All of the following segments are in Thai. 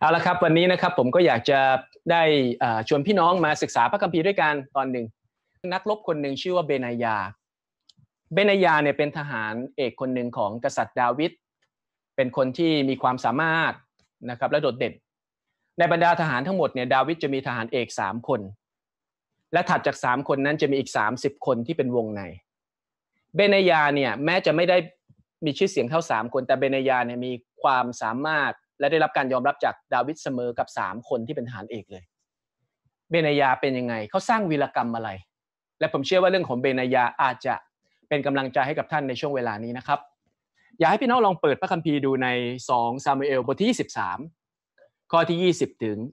เอาละครับวันนี้นะครับผมก็อยากจะได้ชวนพี่น้องมาศึกษาพระคัมภีร์ด้วยกันตอนหนึ่งนักรบคนหนึ่งชื่อว่าเบนายาเนี่ยเป็นทหารเอกคนหนึ่งของกษัตริย์ดาวิดเป็นคนที่มีความสามารถนะครับและโดดเด่นในบรรดาทหารทั้งหมดเนี่ยดาวิดจะมีทหารเอก3คนและถัดจาก3คนนั้นจะมีอีก30คนที่เป็นวงในเบนายาเนี่ยแม้จะไม่ได้มีชื่อเสียงเท่า3คนแต่เบนายาเนี่ยมีความสามารถและได้รับการยอมรับจากดาวิดเสมอกับ3คนที่เป็นทหารเอกเลยเบนายาเป็นยังไงเขาสร้างวีรกรรมอะไรและผมเชื่อว่าเรื่องของเบนายาอาจจะเป็นกำลังใจให้กับท่านในช่วงเวลานี้นะครับอยากให้พี่น้องลองเปิดพระคัมภีร์ดูใน2ซามูเอลบทที่23ข้อที่20ถึง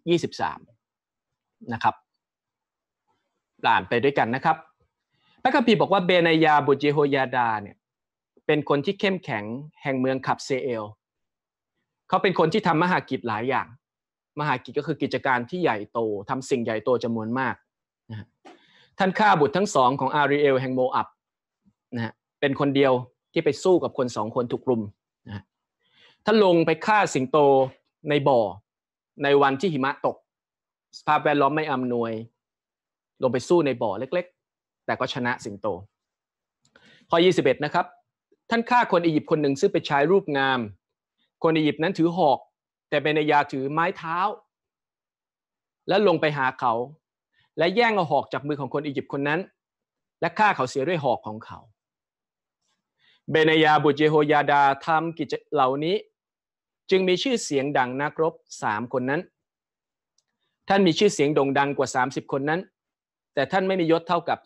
23นะครับอ่านไปด้วยกันนะครับพระคัมภีร์บอกว่าเบนายาบุตรเยโฮยาดาเนี่ยเป็นคนที่เข้มแข็งแห่งเมืองขับเซเอลเขาเป็นคนที่ทำมหากิจหลายอย่างมหากิจก็คือกิจการที่ใหญ่โตทำสิ่งใหญ่โตจำนวนมากนะท่านฆ่าบุตรทั้ง2ของอาริเอลแห่งโมอับนะเป็นคนเดียวที่ไปสู้กับคน2คนถูกรุมนะท่านลงไปฆ่าสิงโตในบ่อในวันที่หิมะตกสภาพแวดล้อมไม่อำนวยลงไปสู้ในบ่อเล็กๆแต่ก็ชนะสิงโตข้อ21นะครับท่านฆ่าคนอียิปต์คนหนึ่งซึ่งเป็นชายรูปงามคนอียิปต์นั้นถือหอกแต่เบนายาถือไม้เท้าและลงไปหาเขาและแย่งเอาหอกจากมือของคนอียิปต์คนนั้นและฆ่าเขาเสียด้วยหอกของเขาเบนายาบุตรเยโฮยาดาทำกิจเหล่านี้จึงมีชื่อเสียงดังนักรบ3คนนั้นท่านมีชื่อเสียงโด่งดังกว่า30คนนั้นแต่ท่านไม่มียศเท่ากับ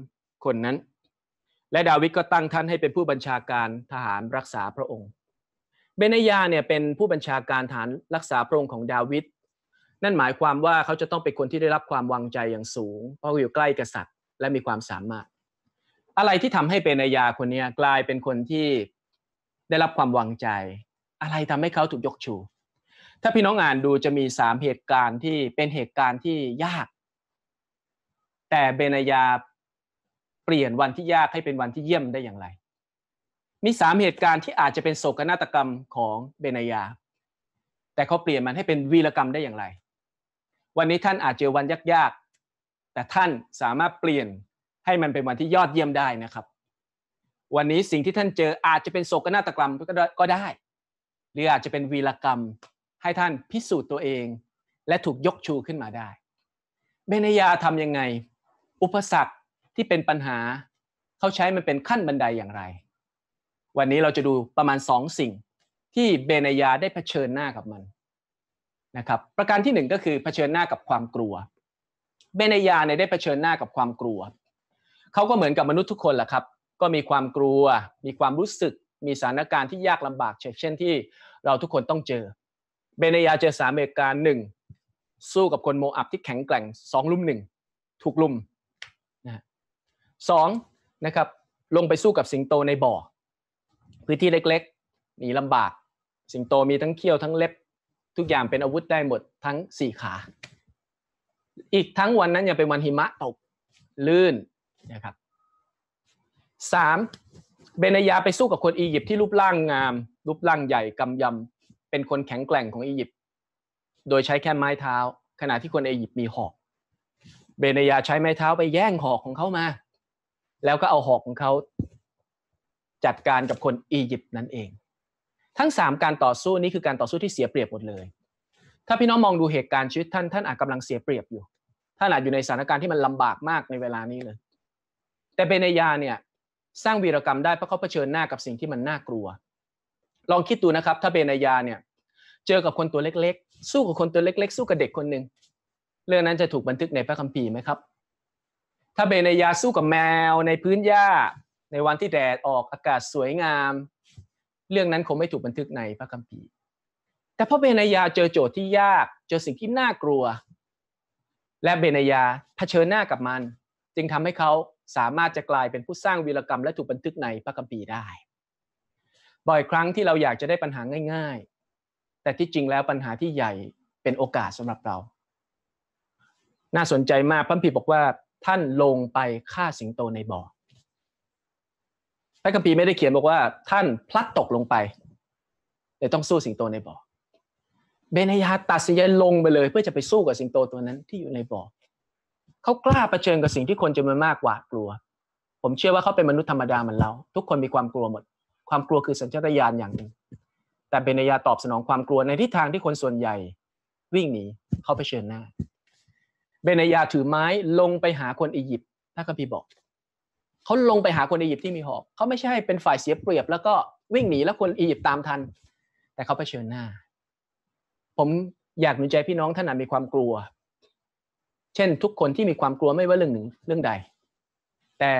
3คนนั้นและดาวิดก็ตั้งท่านให้เป็นผู้บัญชาการทหารรักษาพระองค์เบนายาเนี่ยเป็นผู้บัญชาการทหารรักษาพระองค์ของดาวิดนั่นหมายความว่าเขาจะต้องเป็นคนที่ได้รับความวางใจอย่างสูงเพราะอยู่ใกล้กษัตริย์และมีความสามารถอะไรที่ทำให้เบนายาคนนี้กลายเป็นคนที่ได้รับความวางใจอะไรทำให้เขาถูกยกชูถ้าพี่น้องอ่านดูจะมี3เหตุการณ์ที่เป็นเหตุการณ์ที่ยากแต่เบนายาเปลี่ยนวันที่ยากให้เป็นวันที่เยี่ยมได้อย่างไรมี3เหตุการณ์ที่อาจจะเป็นโศกนาฏกรรมของเบนายาแต่เขาเปลี่ยนมันให้เป็นวีรกรรมได้อย่างไรวันนี้ท่านอาจเจอวันยากๆแต่ท่านสามารถเปลี่ยนให้มันเป็นวันที่ยอดเยี่ยมได้นะครับวันนี้สิ่งที่ท่านเจออาจจะเป็นโศกนาฏกรรมก็ได้หรืออาจจะเป็นวีรกรรมให้ท่านพิสูจน์ตัวเองและถูกยกชูขึ้นมาได้เบนายาทำยังไงอุปสรรคที่เป็นปัญหาเขาใช้มันเป็นขั้นบันไดอย่างไรวันนี้เราจะดูประมาณ2สิ่งที่เบนายาได้เผชิญหน้ากับมันนะครับประการที่1ก็คือเผชิญหน้ากับความกลัวเบนายาเนี่ยได้เผชิญหน้ากับความกลัวเขาก็เหมือนกับมนุษย์ทุกคนแหละครับก็มีความกลัวมีความรู้สึกมีสถานการณ์ที่ยากลำบากเช่นที่เราทุกคนต้องเจอเบนายาเจอ3เหตุการณ์1สู้กับคนโมอับที่แข็งแกร่ง2ลุม1ถูกลุมนะ2นะครับลงไปสู้กับสิงโตในบ่อพื้นที่เล็กๆหนีลำบากสิงโตมีทั้งเขี้ยวทั้งเล็บทุกอย่างเป็นอาวุธได้หมดทั้ง4ขาอีกทั้งวันนั้นยังเป็นวันหิมะตกลื่นนะครับ3เบนายาไปสู้กับคนอียิปต์ที่รูปร่างงามรูปร่างใหญ่กำยำเป็นคนแข็งแกร่งของอียิปต์โดยใช้แค่ไม้เท้าขณะที่คนอียิปต์มีหอกเบนายาใช้ไม้เท้าไปแย่งหอกของเขามาแล้วก็เอาหอกของเขาจัดการกับคนอียิปต์นั่นเองทั้ง3การต่อสู้นี้คือการต่อสู้ที่เสียเปรียบหมดเลยถ้าพี่น้องมองดูเหตุการณ์ชีวิตท่านอาจกำลังเสียเปรียบอยู่ท่านอาจอยู่ในสถานการณ์ที่มันลำบากมากในเวลานี้เลยแต่เบนายาเนี่ยสร้างวีรกรรมได้เพราะเขาเผชิญหน้ากับสิ่งที่มันน่ากลัวลองคิดดูนะครับถ้าเบนายาเนี่ยเจอกับคนตัวเล็กๆสู้กับคนตัวเล็กๆสู้กับเด็กคนหนึ่งเรื่องนั้นจะถูกบันทึกในพระคัมภีร์ไหมครับถ้าเบนายาสู้กับแมวในพื้นหญ้าในวันที่แดดออกอากาศสวยงามเรื่องนั้นคงไม่ถูกบันทึกในพระคัมภีร์แต่พอเบนายาเจอโจทย์ที่ยากเจอสิ่งที่น่ากลัวและเบนายาเผชิญหน้ากับมันจึงทำให้เขาสามารถจะกลายเป็นผู้สร้างวีรกรรมและถูกบันทึกในพระคัมภีร์ได้บ่อยครั้งที่เราอยากจะได้ปัญหาง่ายๆแต่ที่จริงแล้วปัญหาที่ใหญ่เป็นโอกาสสำหรับเราน่าสนใจมากพระคัมภีร์บอกว่าท่านลงไปฆ่าสิงโตในบ่อพระคัมภีร์ไม่ได้เขียนบอกว่าท่านพลัดตกลงไปเลยต้องสู้สิงโตในบ่อเบนายาตัดสินใจลงไปเลยเพื่อจะไปสู้กับสิงโตตัวนั้นที่อยู่ในบ่อเขากล้าเผชิญกับสิ่งที่คนจำนวนมากหวาดกลัวผมเชื่อว่าเขาเป็นมนุษย์ธรรมดาเหมือนเราทุกคนมีความกลัวหมดความกลัวคือสัญชาตญาณอย่างหนึ่งแต่เบนายาตอบสนองความกลัวในทิศทางที่คนส่วนใหญ่วิ่งหนีเขาเผชิญหน้าเบนายาถือไม้ลงไปหาคนอียิปต์ถ้าคัมภีร์บอกเขาลงไปหาคนอียิปต์ที่มีหอกเขาไม่ใช่เป็นฝ่ายเสียเปรียบแล้วก็วิ่งหนีแล้วคนอียิปต์ตามทันแต่เขาเผชิญหน้าผมอยากหนุนใจพี่น้องท่านมีความกลัวเช่นทุกคนที่มีความกลัวไม่ว่าเรื่องหนึ่งเรื่องใดแต่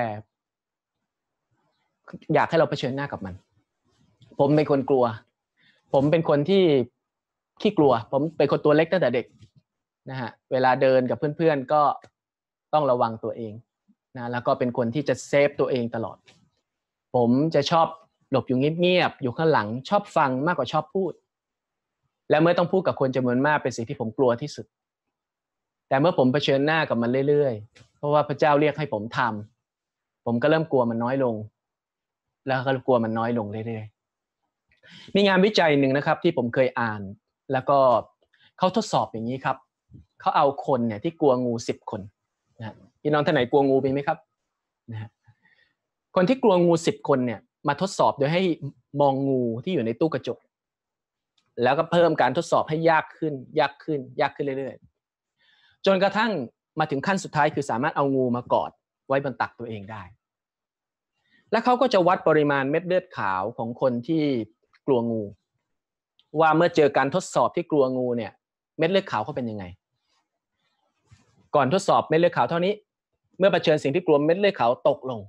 อยากให้เราเผชิญหน้ากับมันผมเป็นคนกลัวผมเป็นคนที่ขี้กลัวผมเป็นคนตัวเล็กตั้งแต่เด็กนะฮะเวลาเดินกับเพื่อนๆก็ต้องระวังตัวเองนะแล้วก็เป็นคนที่จะเซฟตัวเองตลอดผมจะชอบหลบอยู่เงียบๆอยู่ข้างหลังชอบฟังมากกว่าชอบพูดและเมื่อต้องพูดกับคนจำนวนมากเป็นสิ่งที่ผมกลัวที่สุดแต่เมื่อผมเผชิญหน้ากับมันเรื่อยๆเพราะว่าพระเจ้าเรียกให้ผมทำผมก็เริ่มกลัวมันน้อยลงแล้วก็กลัวมันน้อยลงเรื่อยๆมีงานวิจัยหนึ่งนะครับที่ผมเคยอ่านแล้วก็เขาทดสอบอย่างนี้ครับเขาเอาคนเนี่ยที่กลัวงู10 คนนะพี่น้องท่านไหนกลัวงูมีไหมครับนะคนที่กลัวงู10 คนเนี่ยมาทดสอบโดยให้มองงูที่อยู่ในตู้กระจกแล้วก็เพิ่มการทดสอบให้ยากขึ้นเรื่อยๆจนกระทั่งมาถึงขั้นสุดท้ายคือสามารถเอางูมากอดไว้บนตักตัวเองได้และเขาก็จะวัดปริมาณเม็ดเลือดขาวของคนที่กลัวงูว่าเมื่อเจอการทดสอบที่กลัวงูเนี่ยเม็ดเลือดขาวเขาเป็นยังไงก่อนทดสอบเม็ดเลือดขาวเท่านี้เมื่อเผชิญสิ่งที่กลัวเม็ดเลือดขาวตกลง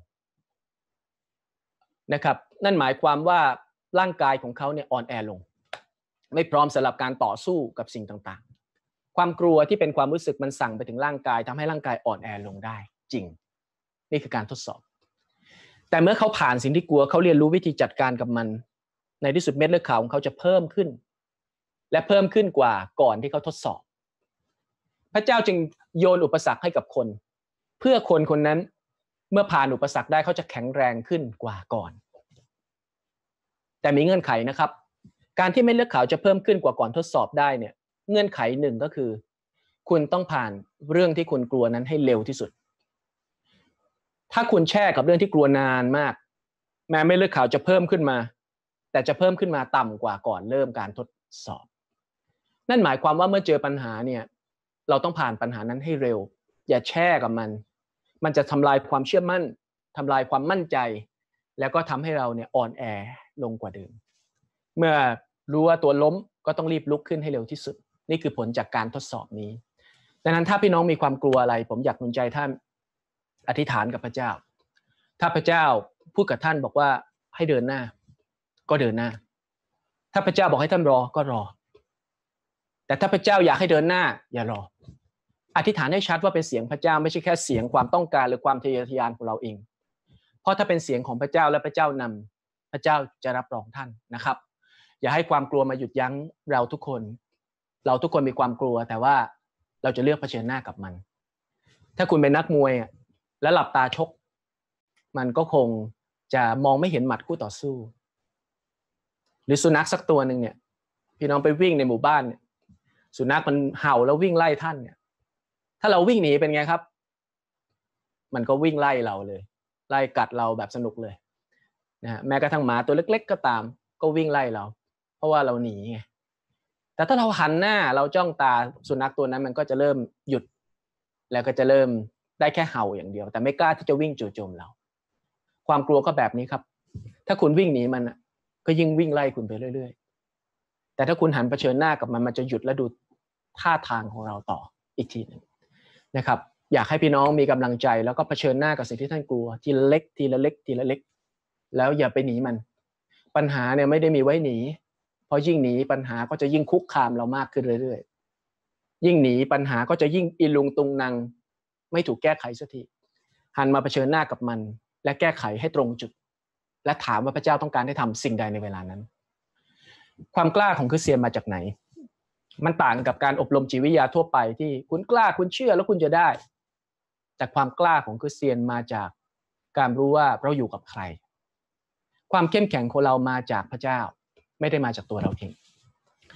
นะครับนั่นหมายความว่าร่างกายของเขาเนี่ยอ่อนแอลงไม่พร้อมสำหรับการต่อสู้กับสิ่งต่างๆความกลัวที่เป็นความรู้สึกมันสั่งไปถึงร่างกายทำให้ร่างกายอ่อนแอลงได้จริงนี่คือการทดสอบแต่เมื่อเขาผ่านสิ่งที่กลัวเขาเรียนรู้วิธีจัดการกับมันในที่สุดเม็ดเลือดขาวของเขาจะเพิ่มขึ้นและเพิ่มขึ้นกว่าก่อนที่เขาทดสอบพระเจ้าจึงโยนอุปสรรคให้กับคนเพื่อคนคนนั้นเมื่อผ่านอุปสรรคได้เขาจะแข็งแรงขึ้นกว่าก่อนแต่มีเงื่อนไขนะครับการที่เม็ดเลือดขาวจะเพิ่มขึ้นกว่าก่อนทดสอบได้เนี่ยเงื่อนไขหนึ่งก็คือคุณต้องผ่านเรื่องที่คุณกลัวนั้นให้เร็วที่สุดถ้าคุณแช่กับเรื่องที่กลัวนานมากแม้เม็ดเลือดขาวจะเพิ่มขึ้นมาแต่จะเพิ่มขึ้นมาต่ำกว่าก่อนเริ่มการทดสอบนั่นหมายความว่าเมื่อเจอปัญหาเนี่ยเราต้องผ่านปัญหานั้นให้เร็วอย่าแช่กับมันจะทำลายความเชื่อมั่นทำลายความมั่นใจแล้วก็ทำให้เราเนี่ยอ่อนแอลงกว่าเดิมเมื่อรู้ว่าตัวล้มก็ต้องรีบลุกขึ้นให้เร็วที่สุดนี่คือผลจากการทดสอบนี้ดังนั้นถ้าพี่น้องมีความกลัวอะไรผมอยากหนุนใจท่านอธิษฐานกับพระเจ้าถ้าพระเจ้าพูดกับท่านบอกว่าให้เดินหน้าก็เดินหน้าถ้าพระเจ้าบอกให้ท่านรอก็รอแต่ถ้าพระเจ้าอยากให้เดินหน้าอย่ารออธิษฐานให้ชัดว่าเป็นเสียงพระเจ้าไม่ใช่แค่เสียงความต้องการหรือความทะเยอทะยานของเราเองเพราะถ้าเป็นเสียงของพระเจ้าและพระเจ้านำพระเจ้าจะรับรองท่านนะครับอย่าให้ความกลัวมาหยุดยั้งเราทุกคนมีความกลัวแต่ว่าเราจะเลือกเผชิญหน้ากับมันถ้าคุณเป็นนักมวยแล้วหลับตาชกมันก็คงจะมองไม่เห็นหมัดคู่ต่อสู้หรือสุนัขสักตัวหนึ่งเนี่ยพี่น้องไปวิ่งในหมู่บ้านเนี่ยสุนัขมันเห่าแล้ววิ่งไล่ท่านเนี่ยถ้าเราวิ่งหนีเป็นไงครับมันก็วิ่งไล่เราเลยไล่กัดเราแบบสนุกเลยนะแม้กระทั่งหมาตัวเล็กๆก็ตามก็วิ่งไล่เราเพราะว่าเราหนีไงแต่ถ้าเราหันหน้าเราจ้องตาสุนัขตัวนั้นมันก็จะเริ่มหยุดแล้วก็จะเริ่มได้แค่เห่าอย่างเดียวแต่ไม่กล้าที่จะวิ่งจู่โจมเราความกลัวก็แบบนี้ครับถ้าคุณวิ่งหนีมันก็ยิ่งวิ่งไล่คุณไปเรื่อยๆแต่ถ้าคุณหันเผชิญหน้ากับมันจะหยุดและดูท่าทางของเราต่ออีกทีนึงนะครับอยากให้พี่น้องมีกำลังใจแล้วก็เผชิญหน้ากับสิ่งที่ท่านกลัวทีละเล็กทีละเล็กทีละเล็กแล้วอย่าไปหนีมันปัญหาเนี่ยไม่ได้มีไว้หนีเพราะยิ่งหนีปัญหาก็จะยิ่งคุกคามเรามากขึ้นเรื่อยๆยิ่งหนีปัญหาก็จะยิ่งอิลุงตุงนังไม่ถูกแก้ไขสักทีหันมาเผชิญหน้ากับมันและแก้ไขให้ตรงจุดและถามว่าพระเจ้าต้องการให้ทำสิ่งใดในเวลานั้นความกล้าของคริสเตียนมาจากไหนมันต่างกับการอบรมจิตวิทยาทั่วไปที่คุณกล้าคุณเชื่อแล้วคุณจะได้แต่ความกล้าของคริสเตียนมาจากการรู้ว่าเราอยู่กับใครความเข้มแข็งของเรามาจากพระเจ้าไม่ได้มาจากตัวเราเอง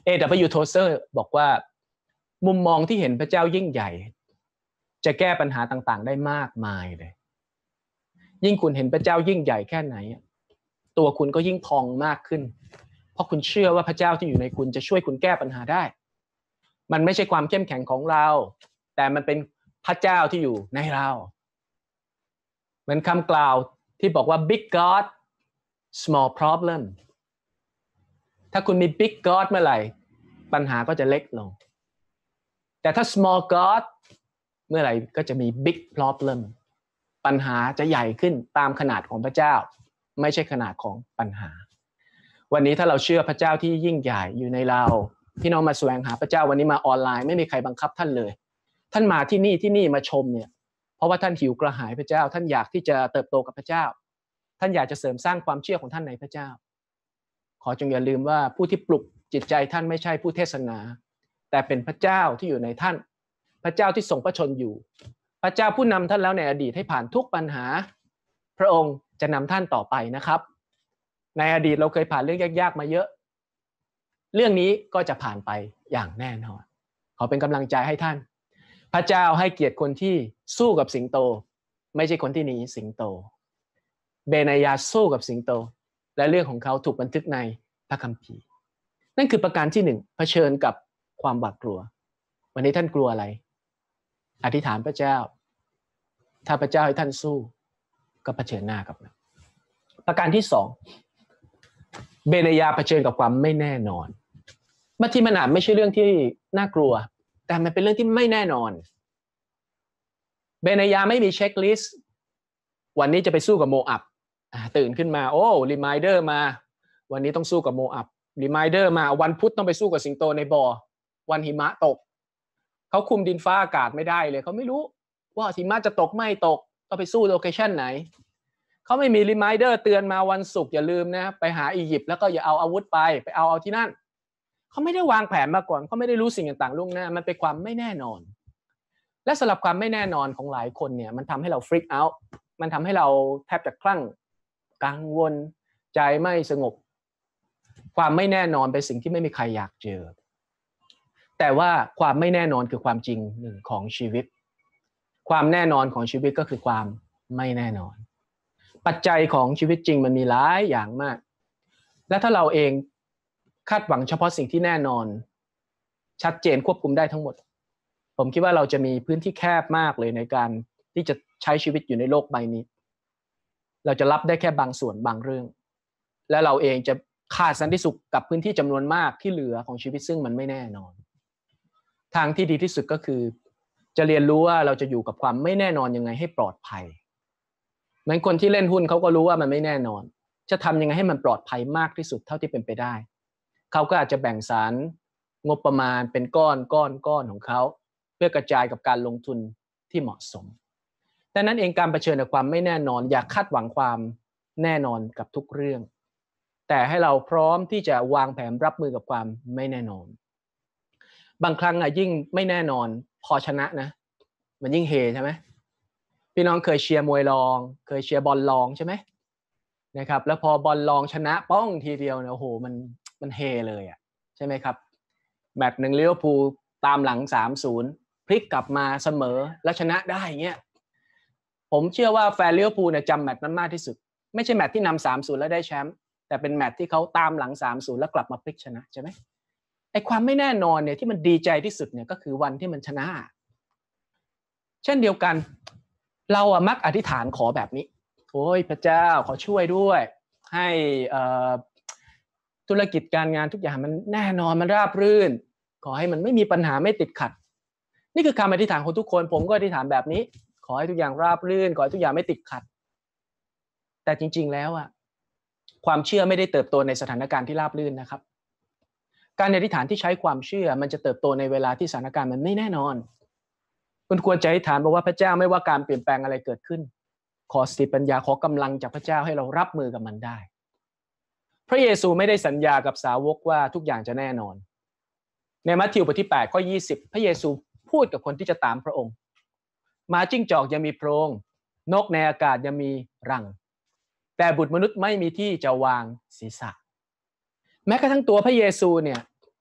A.W. Tozer บอกว่ามุมมองที่เห็นพระเจ้ายิ่งใหญ่จะแก้ปัญหาต่างๆได้มากมายเลยยิ่งคุณเห็นพระเจ้ายิ่งใหญ่แค่ไหนตัวคุณก็ยิ่งพองมากขึ้นเพราะคุณเชื่อว่าพระเจ้าที่อยู่ในคุณจะช่วยคุณแก้ปัญหาได้มันไม่ใช่ความเข้มแข็งของเราแต่มันเป็นพระเจ้าที่อยู่ในเราเหมือนคำกล่าวที่บอกว่า big God small problem ถ้าคุณมี big God เมื่อไหร่ปัญหาก็จะเล็กลงแต่ถ้า small God เมื่อไหร่ก็จะมี big problem ปัญหาจะใหญ่ขึ้นตามขนาดของพระเจ้าไม่ใช่ขนาดของปัญหาวันนี้ถ้าเราเชื่อพระเจ้าที่ยิ่งใหญ่อยู่ในเราพี่น้องมาแสวงหาพระเจ้าวันนี้มาออนไลน์ไม่มีใครบังคับท่านเลยท่านมาที่นี่มาชมเนี่ยเพราะว่าท่านหิวกระหายพระเจ้าท่านอยากที่จะเติบโตกับพระเจ้าท่านอยากจะเสริมสร้างความเชื่อของท่านในพระเจ้าขอจงอย่าลืมว่าผู้ที่ปลุกจิตใจท่านไม่ใช่ผู้เทศนาแต่เป็นพระเจ้าที่อยู่ในท่านพระเจ้าที่ทรงพระชนอยู่พระเจ้าผู้นำท่านแล้วในอดีตให้ผ่านทุกปัญหาพระองค์จะนำท่านต่อไปนะครับในอดีตเราเคยผ่านเรื่องยากๆมาเยอะเรื่องนี้ก็จะผ่านไปอย่างแน่นอนขอเป็นกำลังใจให้ท่านพระเจ้าให้เกียรติคนที่สู้กับสิงโตไม่ใช่คนที่หนีสิงโตเบนายาสู้กับสิงโตและเรื่องของเขาถูกบันทึกในพระคัมภีร์นั่นคือประการที่หนึ่งเผชิญกับความหวาดกลัววันนี้ท่านกลัวอะไรอธิษฐานพระเจ้าถ้าพระเจ้าให้ท่านสู้ก็เผชิญหน้ากับมันประการที่สองเบนายาเผชิญกับความไม่แน่นอนบางทีมันอาจไม่ใช่เรื่องที่น่ากลัวแต่มันเป็นเรื่องที่ไม่แน่นอนเบนายาไม่มีเช็คลิสต์วันนี้จะไปสู้กับโมอับตื่นขึ้นมาโอ้รีมายเดอร์มาวันนี้ต้องสู้กับโมอับรีมายเดอร์มาวันพุธต้องไปสู้กับสิงโตในบ่อวันหิมะตกเขาคุมดินฟ้าอากาศไม่ได้เลยเขาไม่รู้ว่าหิมะจะตกไม่ตกต้องไปสู้โลเคชั่นไหนเขาไม่มีรีมายเดอร์เตือนมาวันศุกร์อย่าลืมนะไปหาอียิปต์แล้วก็อย่าเอาอาวุธไปเอาที่นั่นเขาไม่ได้วางแผนมาก่อนเขาไม่ได้รู้สิ่งต่างๆล่วงหน้ามันเป็นความไม่แน่นอนและสำหรับความไม่แน่นอนของหลายคนเนี่ยมันทำให้เราฟรีกเอาท์มันทำให้เราแทบจะคลั่งกังวลใจไม่สงบความไม่แน่นอนเป็นสิ่งที่ไม่มีใครอยากเจอแต่ว่าความไม่แน่นอนคือความจริงหนึ่งของชีวิตความแน่นอนของชีวิตก็คือความไม่แน่นอนปัจจัยของชีวิตจริงมันมีหลายอย่างมากและถ้าเราเองคาดหวังเฉพาะสิ่งที่แน่นอนชัดเจนควบคุมได้ทั้งหมดผมคิดว่าเราจะมีพื้นที่แคบมากเลยในการที่จะใช้ชีวิตอยู่ในโลกใบนี้เราจะรับได้แค่บางส่วนบางเรื่องและเราเองจะขาดสันติสุขกับพื้นที่จำนวนมากที่เหลือของชีวิตซึ่งมันไม่แน่นอนทางที่ดีที่สุดก็คือจะเรียนรู้ว่าเราจะอยู่กับความไม่แน่นอนยังไงให้ปลอดภัยเหมือนคนที่เล่นหุ้นเขาก็รู้ว่ามันไม่แน่นอนจะทำยังไงให้มันปลอดภัยมากที่สุดเท่าที่เป็นไปได้เขาก็อาจจะแบ่งสรรงบประมาณเป็นก้อนของเขาเพื่อกระจายกับการลงทุนที่เหมาะสมดังนั้นเองการเผชิญกับความไม่แน่นอนอย่าคาดหวังความแน่นอนกับทุกเรื่องแต่ให้เราพร้อมที่จะวางแผนรับมือกับความไม่แน่นอนบางครั้งยิ่งไม่แน่นอนพอชนะนะมันยิ่งเฮใช่ไหมพี่น้องเคยเชียร์มวยรองเคยเชียร์บอลรองใช่ไหมนะครับแล้วพอบอลรองชนะป้องทีเดียวเนี่ยโอ้โหมันเฮเลยอ่ะใช่ไหมครับแมตช์หนึ่งลิเวอร์พูลตามหลัง 3-0 พลิกกลับมาเสมอและชนะได้เงี้ยผมเชื่อว่าแฟนลิเวอร์พูลเนี่ยจำแมตช์นั้นมากที่สุดไม่ใช่แมตช์ที่นำ 3-0 แล้วได้แชมป์แต่เป็นแมตช์ที่เขาตามหลัง 3-0 แล้วกลับมาพลิกชนะใช่ไหมไอ้ความไม่แน่นอนเนี่ยที่มันดีใจที่สุดเนี่ยก็คือวันที่มันชนะเช่นเดียวกันเรามักอธิษฐานขอแบบนี้โอ้ยพระเจ้าขอช่วยด้วยให้ธุรกิจการงานทุกอย่างมันแน่นอนมันราบรื่นขอให้มันไม่มีปัญหาไม่ติดขัดนี่คือคำอธิษฐานของทุกคนผมก็อธิษฐานแบบนี้ขอให้ทุกอย่างราบรื่นขอให้ทุกอย่างไม่ติดขัดแต่จริงๆแล้วความเชื่อไม่ได้เติบโตในสถานการณ์ที่ราบรื่นนะครับการอธิษฐานที่ใช้ความเชื่อมันจะเติบโตในเวลาที่สถานการณ์มันไม่แน่นอนคุณควรจะอธิษฐานบอกว่าพระเจ้าไม่ว่าการเปลี่ยนแปลงอะไรเกิดขึ้นขอสติปัญญาขอกำลังจากพระเจ้าให้เรารับมือกับมันได้พระเยซูไม่ได้สัญญากับสาวกว่าทุกอย่างจะแน่นอนในมัทธิวบทที่8ข้อ20พระเยซูพูดกับคนที่จะตามพระองค์หมาจิ้งจอกยังมีโพรงนกในอากาศยังมีรังแต่บุตรมนุษย์ไม่มีที่จะวางศีรษะแม้กระทั่งตัวพระเยซูเนี่ย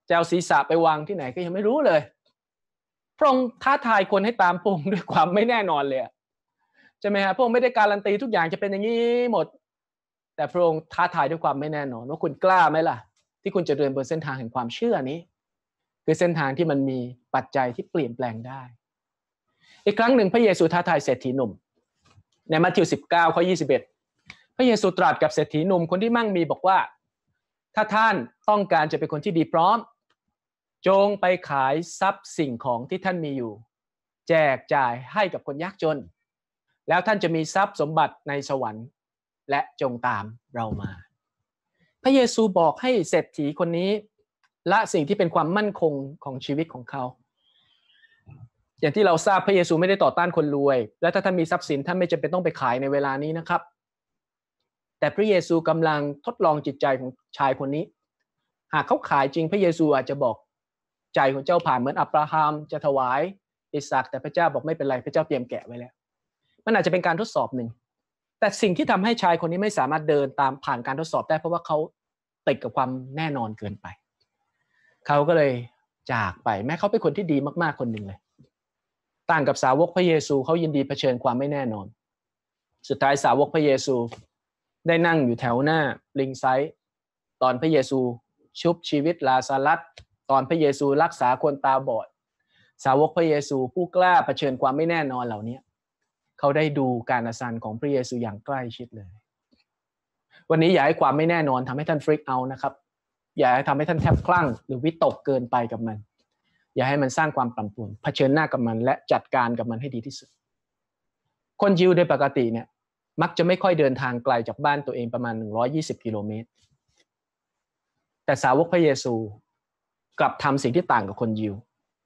จะเอาศีรษะไปวางที่ไหนก็ยังไม่รู้เลยพระองค์ท้าทายคนให้ตามพระองค์ด้วยความไม่แน่นอนเลยใช่ไหมฮะพระองค์ไม่ได้การันตีทุกอย่างจะเป็นอย่างนี้หมดแต่พระองค์ท้าทายด้วยความไม่แน่นอนว่าคุณกล้าไหมล่ะที่คุณจะเดินบนเส้นทางแห่งความเชื่อนี้คือเส้นทางที่มันมีปัจจัยที่เปลี่ยนแปลงได้อีกครั้งหนึ่งพระเยซูท้าทายเศรษฐีหนุ่มในมัทธิว 19 ข้อ 21พระเยซูตรัสกับเศรษฐีหนุ่มคนที่มั่งมีบอกว่าถ้าท่านต้องการจะเป็นคนที่ดีพร้อมจงไปขายทรัพย์สิ่งของที่ท่านมีอยู่แจกจ่ายให้กับคนยากจนแล้วท่านจะมีทรัพย์สมบัติในสวรรค์และจงตามเรามาพระเยซูบอกให้เศรษฐีคนนี้ละสิ่งที่เป็นความมั่นคงของชีวิตของเขาอย่างที่เราทราบพระเยซูไม่ได้ต่อต้านคนรวยและถ้าท่านมีทรัพย์สินท่านไม่จำเป็นต้องไปขายในเวลานี้นะครับแต่พระเยซูกำลังทดลองจิตใจของชายคนนี้หากเขาขายจริงพระเยซูอาจจะบอกใจของเจ้าผ่านเหมือนอับราฮัมจะถวายอิสอัคแต่พระเจ้าบอกไม่เป็นไรพระเจ้าเตรียมแกะไว้แล้วมันอาจจะเป็นการทดสอบหนึ่งแต่สิ่งที่ทำให้ชายคนนี้ไม่สามารถเดินตามผ่านการทดสอบได้เพราะว่าเขาติดกับความแน่นอนเกินไปเขาก็เลยจากไปแม้เขาเป็นคนที่ดีมากๆคนหนึ่งเลยต่างกับสาวกพระเยซูเขายินดีเผชิญความไม่แน่นอนสุดท้ายสาวกพระเยซูได้นั่งอยู่แถวหน้าริงไซด์ตอนพระเยซูชุบชีวิตลาซารัสตอนพระเยซูรักษาคนตาบอดสาวกพระเยซูผู้กล้าเผชิญความไม่แน่นอนเหล่านี้เขาได้ดูการอัศจรรย์ของพระเยซูอย่างใกล้ชิดเลยวันนี้อย่าให้ความไม่แน่นอนทำให้ท่านฟรีกเอาท์นะครับอย่าให้ทำให้ท่านแทบคลั่งหรือวิตกเกินไปกับมันอย่าให้มันสร้างความปั่นป่วนเผชิญหน้ากับมันและจัดการกับมันให้ดีที่สุดคนยิวโดยปกติเนี่ยมักจะไม่ค่อยเดินทางไกลจากบ้านตัวเองประมาณ120กิโลเมตรแต่สาวกพระเยซูกลับทำสิ่งที่ต่างกับคนยิว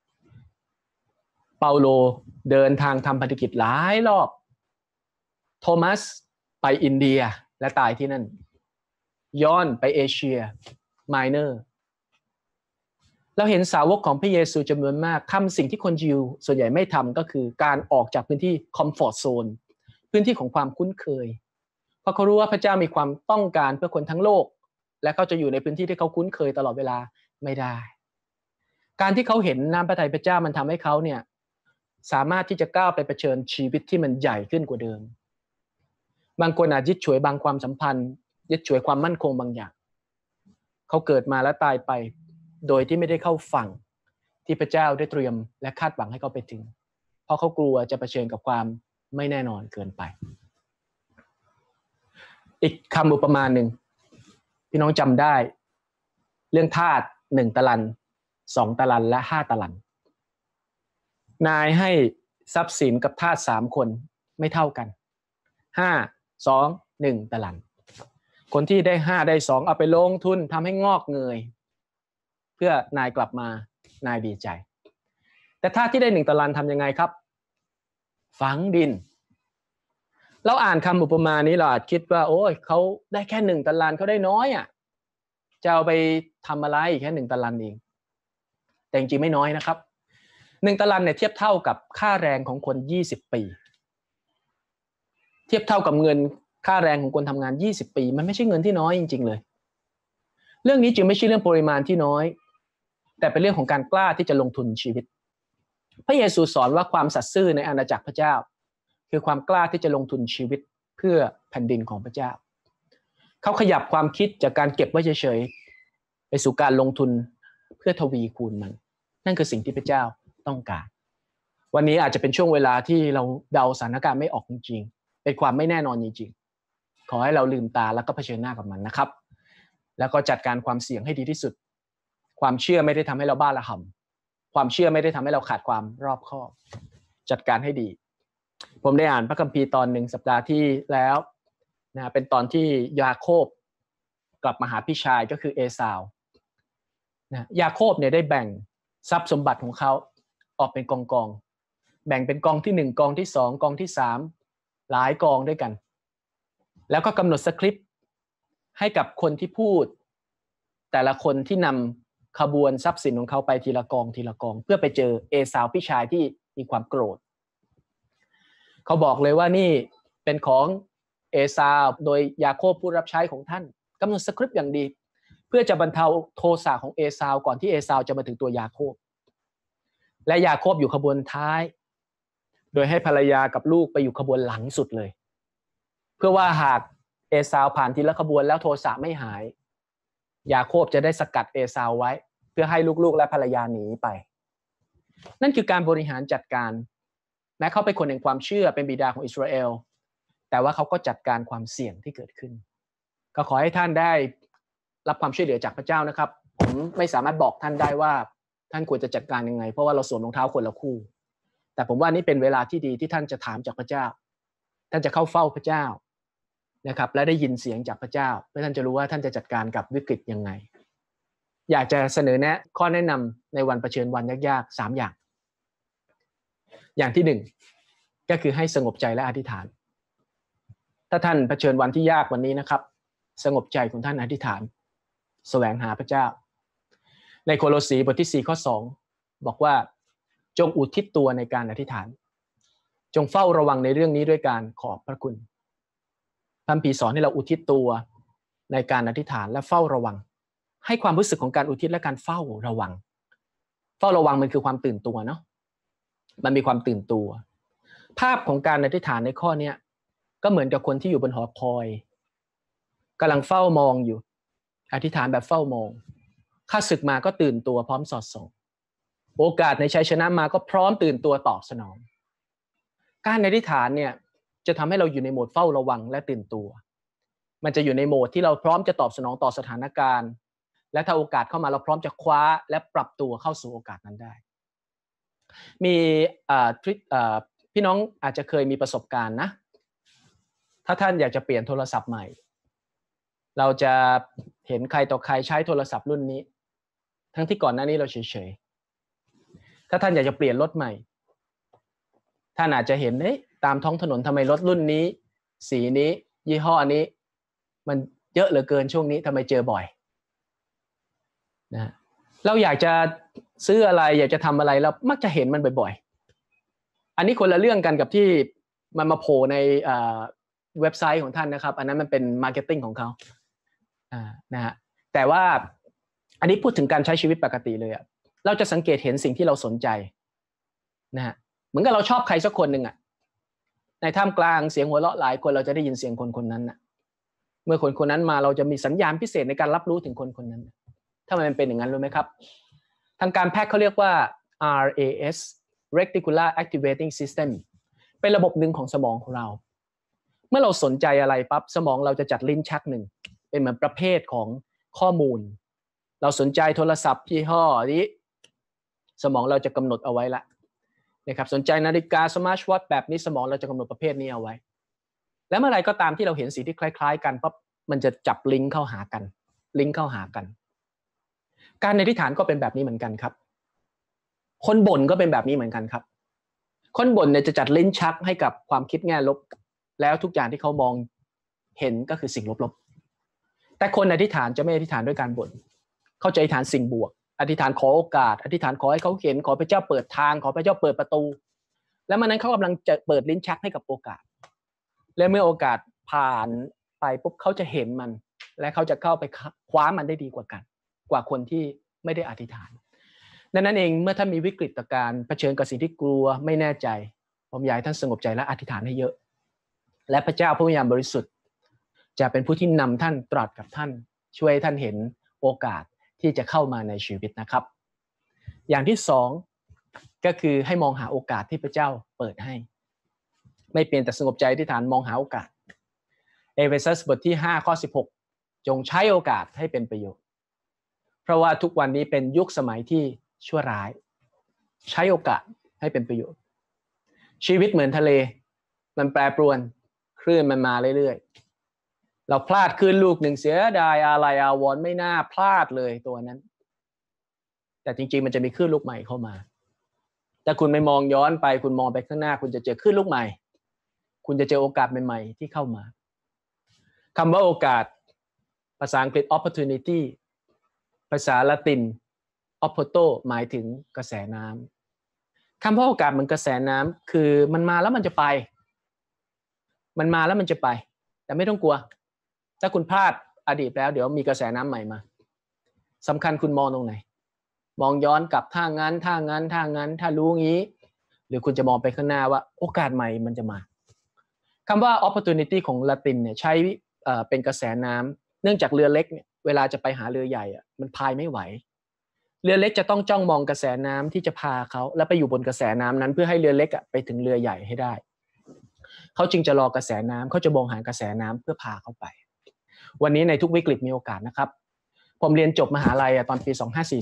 เปาโลเดินทางทำภารกิจหลายรอบโทมัสไปอินเดียและตายที่นั่นยอห์นไปเอเชียไมเนอร์เราเห็นสาวกของพระเยซูจำนวนมากทำสิ่งที่คนยิวส่วนใหญ่ไม่ทำก็คือการออกจากพื้นที่คอมฟอร์ตโซนพื้นที่ของความคุ้นเคยเพราะเขารู้ว่าพระเจ้ามีความต้องการเพื่อคนทั้งโลกและเขาจะอยู่ในพื้นที่ที่เขาคุ้นเคยตลอดเวลาไม่ได้การที่เขาเห็นน้ำพระทัยพระเจ้ามันทำให้เขาเนี่ยสามารถที่จะก้าวไปเผชิญชีวิตที่มันใหญ่ขึ้นกว่าเดิมบางคนอาจยึดฉวยบางความสัมพันธ์ยึดฉวยความมั่นคงบางอย่างเขาเกิดมาแล้วตายไปโดยที่ไม่ได้เข้าฝั่งที่พระเจ้าได้เตรียมและคาดหวังให้เขาไปถึงเพราะเขากลัวจะเผชิญกับความไม่แน่นอนเกินไปอีกคำอุปมาหนึ่งพี่น้องจำได้เรื่องทาส1 ตะลัน2 ตะลันและ5 ตะลันนายให้ทรัพย์สินกับทาส3 คนไม่เท่ากัน5 2 1 ตะลันคนที่ได้5ได้2เอาไปลงทุนทำให้งอกเงยเพื่อนายกลับมานายดีใจแต่ทาสที่ได้1 ตะลันทำยังไงครับฝังดินเราอ่านคำอุปมานี้เราอาจคิดว่าโอ้ยเขาได้แค่1 ตะลันเขาได้น้อยอ่ะจะเอาไปทำอะไรแค่1 ตะลันเองแต่จริงๆไม่น้อยนะครับ1 ตะลันเนี่ยเทียบเท่ากับค่าแรงของคน20 ปีเทียบเท่ากับเงินค่าแรงของคนทำงาน20 ปีมันไม่ใช่เงินที่น้อยจริงๆเลยเรื่องนี้จึงไม่ใช่เรื่องปริมาณที่น้อยแต่เป็นเรื่องของการกล้าที่จะลงทุนชีวิตพระเยซูสอนว่าความสัตย์ซื่อในอาณาจักรพระเจ้าคือความกล้าที่จะลงทุนชีวิตเพื่อแผ่นดินของพระเจ้าเขาขยับความคิดจากการเก็บไว้เฉยๆไปสู่การลงทุนเพื่อทวีคูณมันนั่นคือสิ่งที่พระเจ้าต้องการวันนี้อาจจะเป็นช่วงเวลาที่เราเดาสถานการณ์ไม่ออกจริงๆเป็นความไม่แน่นอนจริงๆขอให้เราลืมตาแล้วก็เผชิญหน้ากับมันนะครับแล้วก็จัดการความเสี่ยงให้ดีที่สุดความเชื่อไม่ได้ทำให้เราบ้าระห่ำความเชื่อไม่ได้ทำให้เราขาดความรอบคอบจัดการให้ดีผมได้อ่านพระคัมภีร์ตอนหนึ่งสัปดาห์ที่แล้วนะเป็นตอนที่ยาโคบกลับมาหาพี่ชายก็คือเอสาวนะยาโคบเนี่ยได้แบ่งทรัพย์สมบัติของเขาออกเป็นกองๆแบ่งเป็นกองที่1กองที่2กองที่3หลายกองด้วยกันแล้วก็กำหนดสคริปต์ให้กับคนที่พูดแต่ละคนที่นำขบวนทรัพย์สินของเขาไปทีละกองทีละกองเพื่อไปเจอเอสาวพี่ชายที่มีความโกรธเขาบอกเลยว่านี่เป็นของเอสาวโดยยาโคบผู้รับใช้ของท่านกำหนดสคริปต์อย่างดีเพื่อจะบรรเทาโทสะของเอซาวก่อนที่เอซาวจะมาถึงตัวยาโคบและยาโคบอยู่ขบวนท้ายโดยให้ภรรยากับลูกไปอยู่ขบวนหลังสุดเลยเพื่อว่าหากเอซาวผ่านทีละขบวนแล้วโทสะไม่หายยาโคบจะได้สกัดเอซาวไว้เพื่อให้ลูกๆและภรรยาหนีไปนั่นคือการบริหารจัดการแม้เขาเป็นคนแห่งความเชื่อเป็นบิดาของอิสราเอลแต่ว่าเขาก็จัดการความเสี่ยงที่เกิดขึ้นก็ขอให้ท่านได้รับความช่วยเหลือจากพระเจ้านะครับผมไม่สามารถบอกท่านได้ว่าท่านควรจะจัดการยังไงเพราะว่าเราสวมรองเท้าคนละคู่แต่ผมว่านี่เป็นเวลาที่ดีที่ท่านจะถามจากพระเจ้าท่านจะเข้าเฝ้าพระเจ้านะครับและได้ยินเสียงจากพระเจ้าเพื่อท่านจะรู้ว่าท่านจะจัดการกับวิกฤตยังไงอยากจะเสนอแนะข้อแนะนำในวันเผชิญวันยากๆ3อย่างอย่างที่1ก็คือให้สงบใจและอธิษฐานถ้าท่านเผชิญวันที่ยากวันนี้นะครับสงบใจของท่านอธิษฐานแสวงหาพระเจ้าในโคโลสีบทที่4ข้อ2บอกว่าจงอุทิศตัวในการอธิษฐานจงเฝ้าระวังในเรื่องนี้ด้วยการขอบพระคุณพระคัมภีร์สอนให้เราอุทิศตัวในการอธิษฐานและเฝ้าระวังให้ความรู้สึกของการอุทิศและการเฝ้าระวังมันคือความตื่นตัวเนาะมันมีความตื่นตัวภาพของการอธิษฐานในข้อนี้ก็เหมือนกับคนที่อยู่บนหอคอยกำลังเฝ้ามองอยู่อธิษฐานแบบเฝ้ามองข้าศึกมาก็ตื่นตัวพร้อมสอดส่องโอกาสในชัยชนะมาก็พร้อมตื่นตัวตอบสนองการอธิษฐานเนี่ยจะทำให้เราอยู่ในโหมดเฝ้าระวังและตื่นตัวมันจะอยู่ในโหมดที่เราพร้อมจะตอบสนองต่อสถานการณ์และถ้าโอกาสเข้ามาเราพร้อมจะคว้าและปรับตัวเข้าสู่โอกาสนั้นได้มีพี่น้องอาจจะเคยมีประสบการณ์นะถ้าท่านอยากจะเปลี่ยนโทรศัพท์ใหม่เราจะเห็นใครต่อใครใช้โทรศัพท์รุ่นนี้ทั้งที่ก่อนหน้านี้เราเฉยๆถ้าท่านอยากจะเปลี่ยนรถใหม่ท่านอาจจะเห็นตามท้องถนนทำไมรถรุ่นนี้สีนี้ยี่ห้อนี้มันเยอะเหลือเกินช่วงนี้ทำไมเจอบ่อยนะเราอยากจะซื้ออะไรอยากจะทำอะไรเรามักจะเห็นมันบ่อยๆอันนี้คนละเรื่องกันกับที่มันมาโผล่ในเว็บไซต์ของท่านนะครับอันนั้นมันเป็นมาร์เก็ตติ้งของเขานะฮะแต่ว่าอันนี้พูดถึงการใช้ชีวิตปกติเลยเราจะสังเกตเห็นสิ่งที่เราสนใจนะฮะเหมือนกับเราชอบใครสักคนหนึ่งในท่ามกลางเสียงหัวเราะหลายคนเราจะได้ยินเสียงคนคนนั้นเมื่อคนคนนั้นมาเราจะมีสัญญาณพิเศษในการรับรู้ถึงคนคนนั้นถ้ามันเป็นอย่างนั้นรู้ไหมครับทางการแพทย์เขาเรียกว่า RAS Reticular Activating System เป็นระบบหนึ่งของสมองของเราเมื่อเราสนใจอะไรปั๊บสมองเราจะจัดลิ้นชักหนึ่งเป็นเหมือนประเภทของข้อมูลเราสนใจโทรศัพท์ยี่ห้อนี้สมองเราจะกำหนดเอาไว้ละนะครับสนใจนาฬิกาสมาร์ทวอทช์แบบนี้สมองเราจะกำหนดประเภทนี้เอาไว้และเมื่อไรก็ตามที่เราเห็นสิ่งที่คล้ายๆกันปั๊บมันจะจับลิงก์เข้าหากันการอธิษฐานก็เป็นแบบนี้เหมือนกันครับคนบ่นก็เป็นแบบนี้เหมือนกันครับคนบ่นเนี่ยจะจัดลิ้นชักให้กับความคิดแง่ลบแล้วทุกอย่างที่เขามองเห็นก็คือสิ่งลบๆแต่คนอธิษฐานจะไม่อธิษฐานด้วยการบ่นเขาจะอธิษฐานสิ่งบวกอธิษฐานขอโอกาสอธิษฐานขอให้เขาเห็นขอพระเจ้าเปิดทางขอพระเจ้าเปิดประตูแล้วมันนั้นเขากำลังจะเปิดลิ้นชักให้กับโอกาสและเมื่อโอกาสผ่านไปปุ๊บเขาจะเห็นมันและเขาจะเข้าไปคว้ามันได้ดีกว่าคนที่ไม่ได้อธิษฐานดังนั้นเองเมื่อท่านมีวิกฤตการณ์เผชิญกับสิ่งที่กลัวไม่แน่ใจผมอยากให้ท่านสงบใจและอธิษฐานให้เยอะและพระเจ้าพระวิญญาณบริสุทธิ์จะเป็นผู้ที่นำท่านตรัสกับท่านช่วยให้ท่านเห็นโอกาสที่จะเข้ามาในชีวิตนะครับอย่างที่2ก็คือให้มองหาโอกาสที่พระเจ้าเปิดให้ไม่เพียงแต่สงบใจอธิษฐานมองหาโอกาสเอเฟซัสบทที่5ข้อ16จงใช้โอกาสให้เป็นประโยชน์เพราะว่าทุกวันนี้เป็นยุคสมัยที่ชั่วร้ายใช้โอกาสให้เป็นประโยชน์ชีวิตเหมือนทะเลมันแปรปรวนคลื่นมันมาเรื่อยๆเราพลาดคลื่นลูกหนึ่งเสียดายอะไรอาวรณ์ไม่น่าพลาดเลยตัวนั้นแต่จริงๆมันจะมีคลื่นลูกใหม่เข้ามาถ้าคุณไม่มองย้อนไปคุณมองไปข้างหน้าคุณจะเจอคลื่นลูกใหม่คุณจะเจอโอกาสใหม่ๆที่เข้ามาคำว่าโอกาสภาษาอังกฤษ opportunity ภาษาละติน opporto หมายถึงกระแสน้ำคำว่าโอกาสเหมือนกระแสน้ำคือมันมาแล้วมันจะไปแต่ไม่ต้องกลัวถ้าคุณพลาดอดีตแล้วเดี๋ยวมีกระแสน้ำใหม่มาสำคัญคุณมองตรงไหนมองย้อนกลับถ้างั้นถ้ารู้งี้หรือคุณจะมองไปข้างหน้าว่าโอกาสใหม่มันจะมาคำว่า opportunity ของละตินเนี่ยใช้เป็นกระแสน้ำเนื่องจากเรือเล็กเนี่ยเวลาจะไปหาเรือใหญ่อะมันพายไม่ไหวเรือเล็กจะต้องจ้องมองกระแสน้ำที่จะพาเขาแล้วไปอยู่บนกระแสน้ำนั้นเพื่อให้เรือเล็กไปถึงเรือใหญ่ให้ได้เขาจึงจะรอกระแสน้ำเขาจะมองหากระแสน้ำเพื่อพาเขาไปวันนี้ในทุกวิกฤตมีโอกาสนะครับผมเรียนจบมหาลัยตอนปี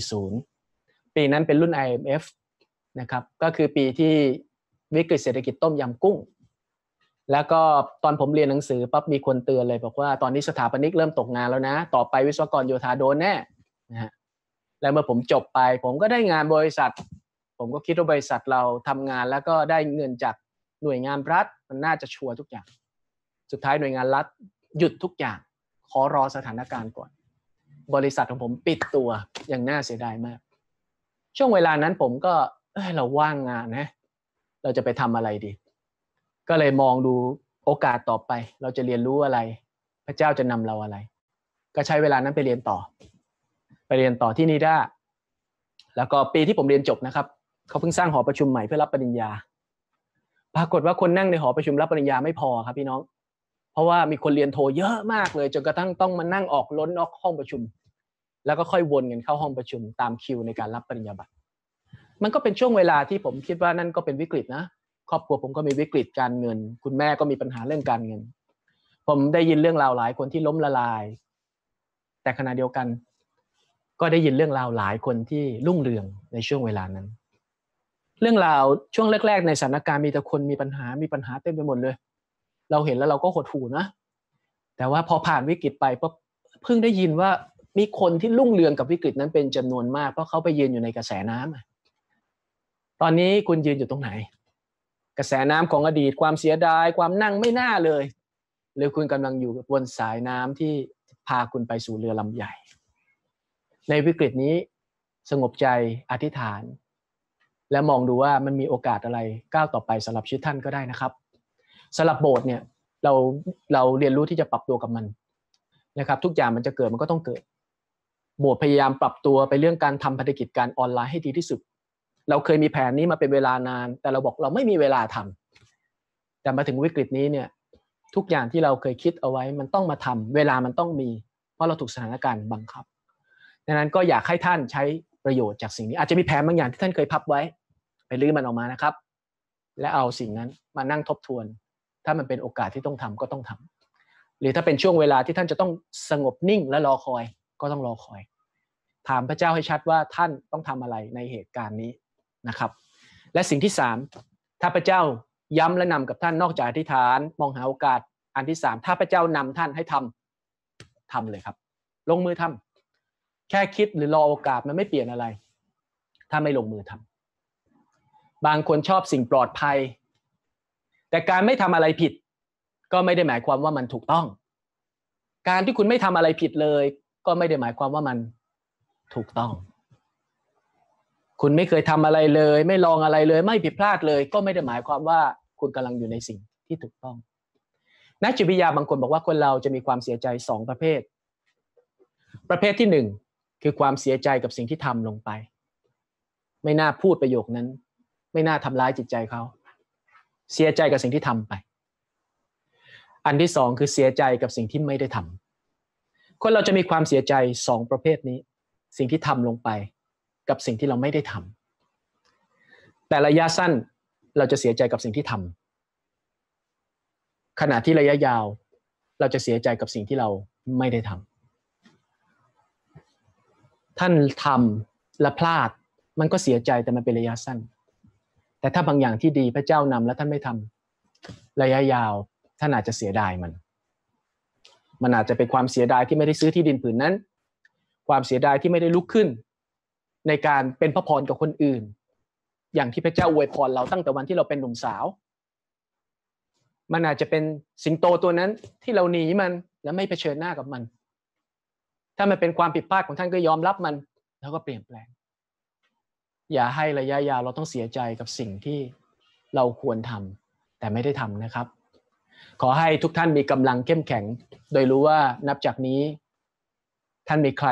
2540ปีนั้นเป็นรุ่น IMF นะครับก็คือปีที่วิกฤตเศรษฐกิจต้มยำกุ้งแล้วก็ตอนผมเรียนหนังสือปั๊บมีคนเตือนเลยบอกว่าตอนนี้สถาปนิกเริ่มตกงานแล้วนะต่อไปวิศวกรโยธาโดนแน่นะฮะแล้วเมื่อผมจบไปผมก็ได้งานบริษัทผมก็คิดว่าบริษัทเราทำงานแล้วก็ได้เงินจากหน่วยงานรัฐมันน่าจะชัวร์ทุกอย่างสุดท้ายหน่วยงานรัฐหยุดทุกอย่างขอรอสถานการณ์ก่อนบริษัทของผมปิดตัวอย่างน่าเสียดายมากช่วงเวลานั้นผมก็เราว่างงานนะเราจะไปทำอะไรดีก็เลยมองดูโอกาสต่อไปเราจะเรียนรู้อะไรพระเจ้าจะนำเราอะไรก็ใช้เวลานั้นไปเรียนต่อที่นิด้าแล้วก็ปีที่ผมเรียนจบนะครับเขาเพิ่งสร้างหอประชุมใหม่เพื่อรับปริญญาปรากฏว่าคนนั่งในหอประชุมรับปริญญาไม่พอครับพี่น้องเพราะว่ามีคนเรียนโทเยอะมากเลยจนกระทั่งต้องมานั่งออกล้นนอกห้องประชุมแล้วก็ค่อยวนกันเข้าห้องประชุมตามคิวในการรับปริญญาบัตรมันก็เป็นช่วงเวลาที่ผมคิดว่านั่นก็เป็นวิกฤตนะครอบครัวผมก็มีวิกฤตการเงินคุณแม่ก็มีปัญหาเรื่องการเงินผมได้ยินเรื่องราวหลายคนที่ล้มละลายแต่ขณะเดียวกันก็ได้ยินเรื่องราวหลายคนที่รุ่งเรืองในช่วงเวลานั้นเรื่องราวช่วงแรกๆในสถานการณ์มีแต่คนมีปัญหาเต็มไปหมดเลยเราเห็นแล้วเราก็หดหู่นะแต่ว่าพอผ่านวิกฤตไปก็เพิ่งได้ยินว่ามีคนที่รุ่งเรืองกับวิกฤตนั้นเป็นจำนวนมากเพราะเขาไปยืนอยู่ในกระแสน้ำตอนนี้คุณยืนอยู่ตรงไหนกระแสน้ำของอดีตความเสียดายความนั่งไม่น่าเลยหรือคุณกำลังอยู่บนสายน้ำที่พาคุณไปสู่เรือลำใหญ่ในวิกฤตนี้สงบใจอธิษฐานและมองดูว่ามันมีโอกาสอะไรก้าวต่อไปสำหรับชีวิตท่านก็ได้นะครับสำหรับโบสถ์เนี่ยเราเรียนรู้ที่จะปรับตัวกับมันนะครับทุกอย่างมันจะเกิดมันก็ต้องเกิดโบสถ์พยายามปรับตัวไปเรื่องการทำภารกิจการออนไลน์ให้ดีที่สุดเราเคยมีแผนนี้มาเป็นเวลานานแต่เราบอกเราไม่มีเวลาทำแต่มาถึงวิกฤตนี้เนี่ยทุกอย่างที่เราเคยคิดเอาไว้มันต้องมาทำเวลามันต้องมีเพราะเราถูกสถานการณ์บังคับดังนั้นก็อยากให้ท่านใช้ประโยชน์จากสิ่งนี้อาจจะมีแผนบางอย่างที่ท่านเคยพับไว้ไปรื้อมันออกมานะครับและเอาสิ่งนั้นมานั่งทบทวนถ้ามันเป็นโอกาสที่ต้องทำก็ต้องทำหรือถ้าเป็นช่วงเวลาที่ท่านจะต้องสงบนิ่งและรอคอยก็ต้องรอคอยถามพระเจ้าให้ชัดว่าท่านต้องทำอะไรในเหตุการณ์นี้นะครับและสิ่งที่3ถ้าพระเจ้าย้ำและนำกับท่านนอกจากอธิษฐานมองหาโอกาสอันที่3ถ้าพระเจ้านำท่านให้ทำเลยครับลงมือทำแค่คิดหรือรอโอกาสมันไม่เปลี่ยนอะไรถ้าไม่ลงมือทำบางคนชอบสิ่งปลอดภัยแต่การไม่ทำอะไรผิดก็ไม่ได้หมายความว่ามันถูกต้องการที่คุณไม่ทำอะไรผิดเลยก็ไม่ได้หมายความว่ามันถูกต้องคุณไม่เคยทำอะไรเลยไม่ลองอะไรเลยไม่ผิดพลาดเลยก็ไม่ได้หมายความว่าคุณกำลังอยู่ในสิ่งที่ถูกต้องนักจิตวิทยาบางคนบอกว่าคนเราจะมีความเสียใจ2ประเภทที่1คือความเสียใจกับสิ่งที่ทำลงไปไม่น่าพูดประโยคนั้นไม่น่าทำร้ายจิตใจเขาเสียใจกับสิ่งที่ทำไปอันที่2คือเสียใจกับสิ่งที่ไม่ได้ทำคนเราจะมีความเสียใจ2ประเภทนี้สิ่งที่ทำลงไปกับสิ่งที่เราไม่ได้ทำแต่ระยะสั้นเราจะเสียใจกับสิ่งที่ทำขณะที่ระยะยาวเราจะเสียใจกับสิ่งที่เราไม่ได้ทำท่านทำและพลาดมันก็เสียใจแต่มันเป็นระยะสั้นแต่ถ้าบางอย่างที่ดีพระเจ้านำแล้วท่านไม่ทำระยะยาวท่านอาจจะเสียดายมันอาจจะเป็นความเสียดายที่ไม่ได้ซื้อที่ดินผืนนั้นความเสียดายที่ไม่ได้ลุกขึ้นในการเป็นพระพรกับคนอื่นอย่างที่พระเจ้าอวยพรเราตั้งแต่วันที่เราเป็นหนุ่มสาวมันอาจจะเป็นสิงโตตัวนั้นที่เราหนีมันและไม่เผชิญหน้ากับมันถ้ามันเป็นความผิดพลาดของท่านก็ยอมรับมันแล้วก็เปลี่ยนแปลงอย่าให้ระยะยาวเราต้องเสียใจกับสิ่งที่เราควรทำแต่ไม่ได้ทำนะครับขอให้ทุกท่านมีกำลังเข้มแข็งโดยรู้ว่านับจากนี้ท่านมีใคร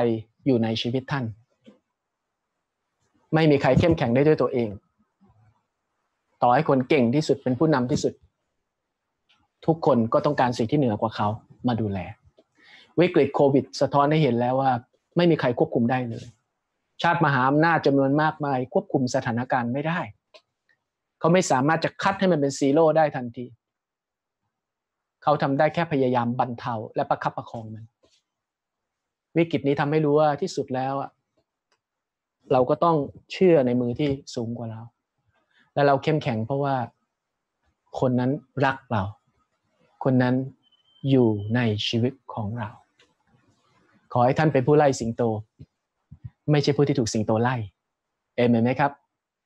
อยู่ในชีวิตท่านไม่มีใครเข้มแข็งได้ด้วยตัวเองต่อให้คนเก่งที่สุดเป็นผู้นำที่สุดทุกคนก็ต้องการสิ่งที่เหนือกว่าเขามาดูแลวิกฤตโควิดสะท้อนให้เห็นแล้วว่าไม่มีใครควบคุมได้เลยชาติมหาอำนาจจำนวนมากมายควบคุมสถานการณ์ไม่ได้เขาไม่สามารถจะคัดให้มันเป็นซีโร่ได้ทันทีเขาทำได้แค่พยายามบรรเทาและประคับประคองมันวิกฤตนี้ทำให้รู้ว่าที่สุดแล้วเราก็ต้องเชื่อในมือที่สูงกว่าเราและเราเข้มแข็งเพราะว่าคนนั้นรักเราคนนั้นอยู่ในชีวิตของเราขอให้ท่านเป็นผู้ไล่สิงโตไม่ใช่ผู้ที่ถูกสิงโตไล่เอเมนไหมครับ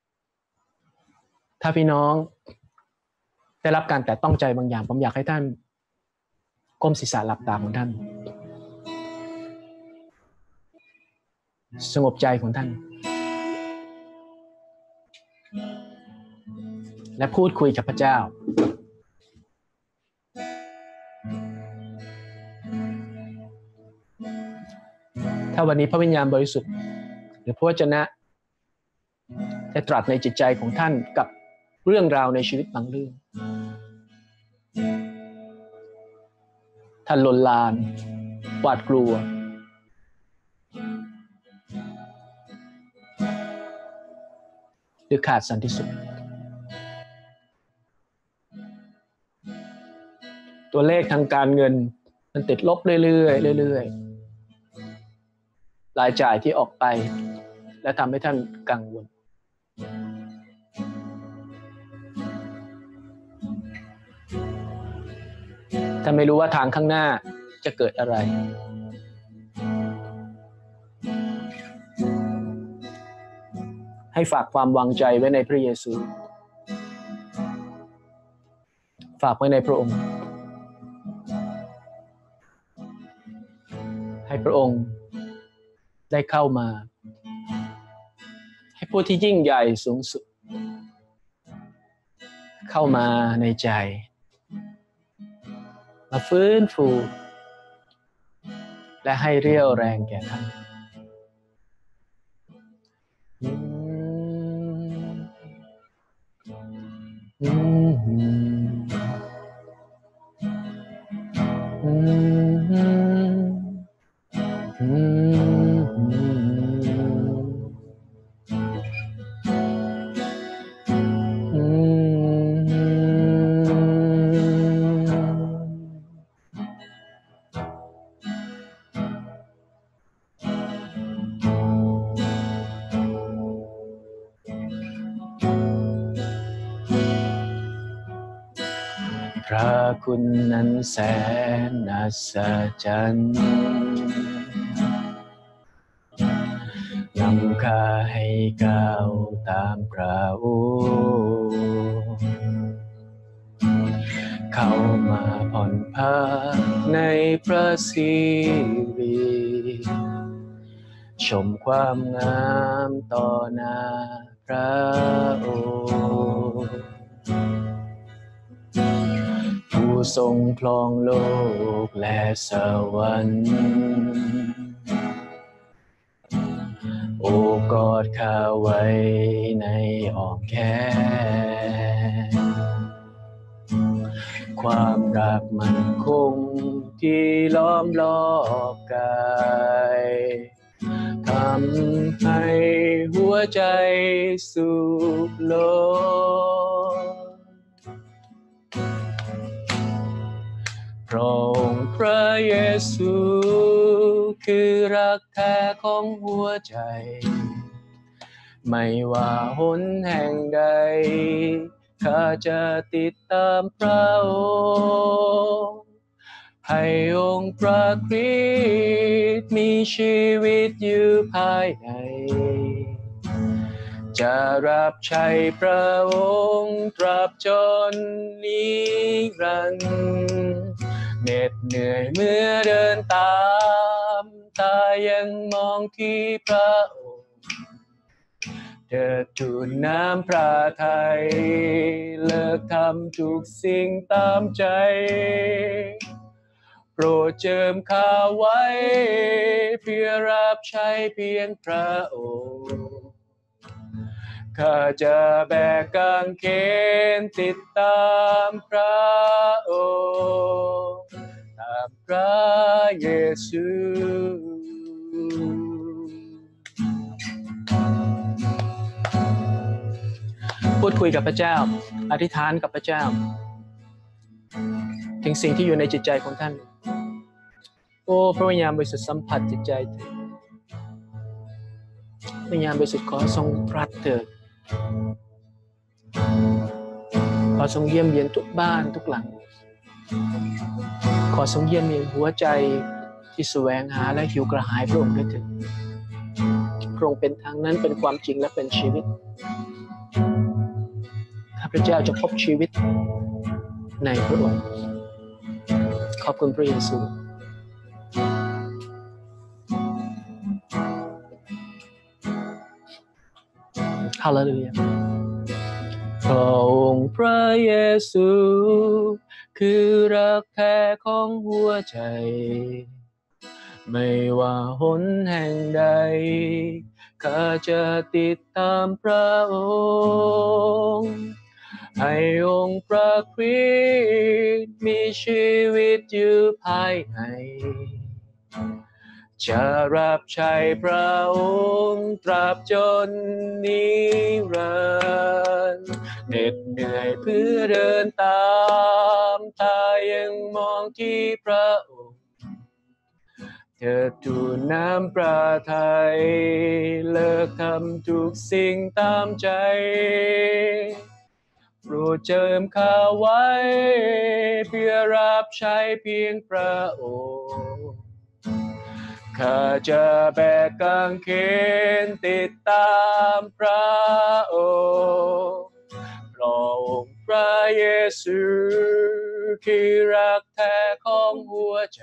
ถ้าพี่น้องได้รับการแตะต้องใจบางอย่างผมอยากให้ท่านก้มศีรษะหลับตาของท่านสงบใจของท่านและพูดคุยกับพระเจ้าถ้าวันนี้พระวิญญาณบริสุทธิ์หรือพระวจนะได้ตรัสในจิตใจของท่านกับเรื่องราวในชีวิตบางเรื่องท่านลนลานหวาดกลัวหรือขาดสันติสุขตัวเลขทางการเงินมันติดลบเรื่อยๆรายจ่ายที่ออกไปและทำให้ท่านกังวลท่านไม่รู้ว่าทางข้างหน้าจะเกิดอะไรให้ฝากความวางใจไว้ในพระเยซูฝากไว้ในพระองค์ให้พระองค์ได้เข้ามาให้ผู้ที่ยิ่งใหญ่สูงสุดเข้ามาในใจมาฟื้นฟูและให้เรี่ยวแรงแก่ท่านพระคุณนั้นแสนอัศจรรย์นำข้าให้ก้าวตามพระองค์เข้ามาผ่อนพักในพระสิริชมความงามต่อหน้าพระองค์ผู้ทรงครองโลกและสวรรค์โอบกอดข้าไว้ในอ้อมแขนความรักมั่นคงที่ล้อมรอบกายทำให้หัวใจสูบลงพระองค์พระเยซูคือรักแท้ของหัวใจไม่ว่าหนแห่งใดข้าจะติดตามพระองค์ให้องค์พระคริสต์มีชีวิตอยู่ภายในจะรับใช้พระองค์ตราบจนนิรันดร์เหน็ดเหนื่อยเมื่อเดินตามตายังมองที่พระองค์เถิดทูลน้ำพระทัยเลิกทำทุกสิ่งตามใจพรดเจิมข้าไว้เพื่อรับใช้เพียงพระองค์ข้าจะแบกกางเขนติดตามพระองค์ตามพระเยซูพูดคุยกับพระเจ้าอธิษฐานกับพระเจ้าถึงสิ่งที่อยู่ในจิตใจของท่านโอ้พระวิญญาณบริสุทธิ์สัมผัสจิตใจเถิดพระวิญญาณบริสุทธิ์ขอทรงตรัสเถิดขอทรงเยี่ยมเยียนทุกบ้านทุกหลังขอทรงเยี่ยมเยียนหัวใจที่แสวงหาและหิวกระหายพระองค์ด้วยเถิดพระองค์เป็นทางนั้นเป็นความจริงและเป็นชีวิตข้าพเจ้าจะพบชีวิตในพระองค์ขอบคุณพระเยซูฮาเลลูยาพระองค์พระเยซูคือรักแท้ของหัวใจไม่ว่าหนแห่งใดข้าจะติดตามพระองค์ให้องค์พระคริสต์มีชีวิตอยู่ภายในจะรับใช้พระองค์ตราบจนนิรันดร์เหน็ดเหนื่อยเพื่อเดินตามตายังมองที่พระองค์เถิดทูลน้ำพระทัยเลิกทำทุกสิ่งตามใจโปรดเจิมข้าไว้เพื่อรับใช้เพียงพระองค์ข้าจะแบกกางเขนติดตามพระองค์พระองค์พระเยซูคือรักแท้ของหัวใจ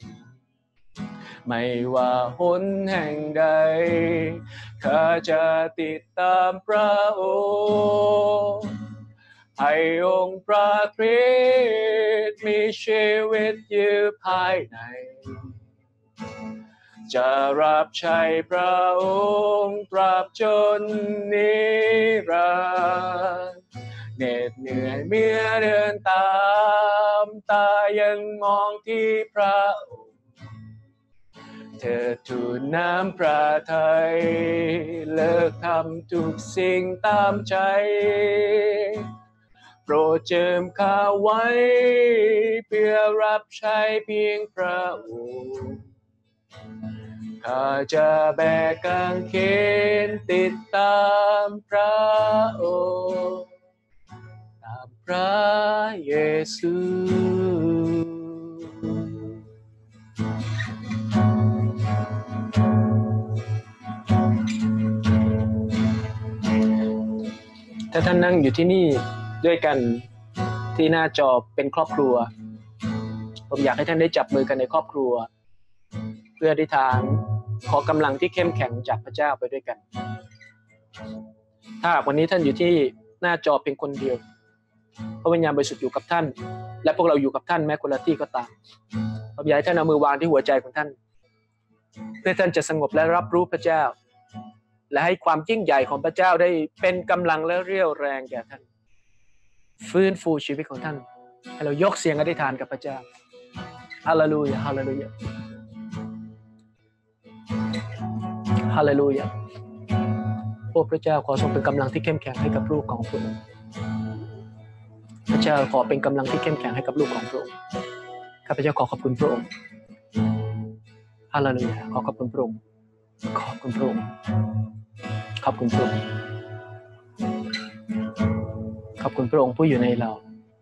ไม่ว่าหนแห่งใดข้าจะติดตามพระองค์ให้องค์พระคริสต์มีชีวิตอยู่ภายในจะรับใช้พระองค์ตราบจนนิรันดร์เหน็ดเหนื่อยเมื่อเดินตามตายังมองที่พระองค์เถิดทูลน้ำพระทัยเลิกทำทุกสิ่งตามใจโปรดเจิมข้าไว้เพื่อรับใช้เพียงพระองค์ข้าจะแบกกางเขนติดตามพระองค์ตามพระเยซูถ้าท่านนั่งอยู่ที่นี่ด้วยกันที่หน้าจอเป็นครอบครัวผมอยากให้ท่านได้จับมือกันในครอบครัวเพื่ออธิษฐานขอกำลังที่เข้มแข็งจากพระเจ้าไปด้วยกันถ้าวันนี้ท่านอยู่ที่หน้าจอเพียงคนเดียวพระวิญญาณบริสุทธิ์อยู่กับท่านและพวกเราอยู่กับท่านแม้คนละที่ก็ตามผมอยากให้ท่านเอามือวางที่หัวใจของท่านเพื่อท่านจะสงบและรับรู้พระเจ้าและให้ความยิ่งใหญ่ของพระเจ้าได้เป็นกำลังและเรี่ยวแรงแก่ท่านฟื้นฟูชีวิตของท่านให้เรายกเสียงอธิษฐานกับพระเจ้าฮาเลลูยาฮาเลลูยาฮาเลลูยาโอ้พระเจ้าขอทรงเป็นกำลังที่เข้มแข็งให้กับลูกของพระองค์พระเจ้าขอเป็นกำลังที่เข้มแข็งให้กับลูกของพระองค์ข้าพเจ้าขอขอบคุณพระองค์ฮาเลลูยาขอขอบคุณพระองค์ขอบคุณพระองค์ขอบคุณพระองค์ขอบคุณพระองค์ผู้อยู่ในเรา